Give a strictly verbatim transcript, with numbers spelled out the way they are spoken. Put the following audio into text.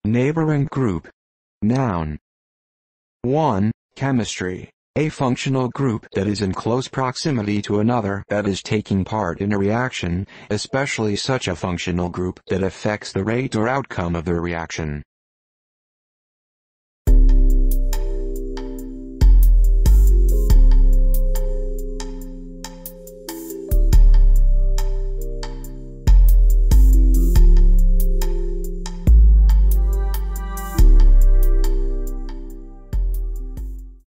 Neighboring group. Noun. one. Chemistry. A functional group that is in close proximity to another that is taking part in a reaction, especially such a functional group that affects the rate or outcome of the reaction.